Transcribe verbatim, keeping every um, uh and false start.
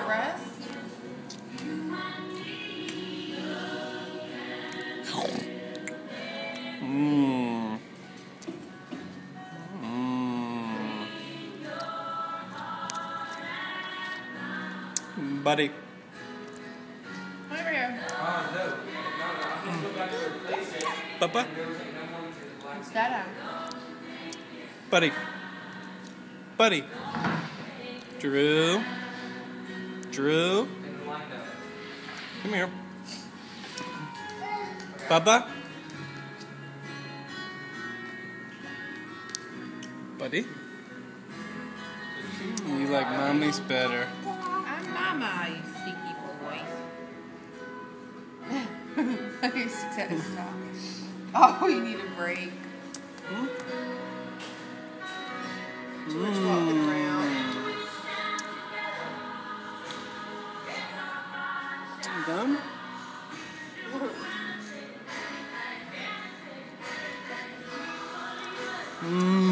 short rest? Mmm. Mmm. Buddy. Come over here. Papa? It's Dada. Buddy. Buddy. Drew. Drew. Come here. Papa? Buddy? You like mommy's better. I'm Mama, you sneaky boy. You're six at stop. Oh, you need a break. Hmm? Too much walking around. You done? Mmm.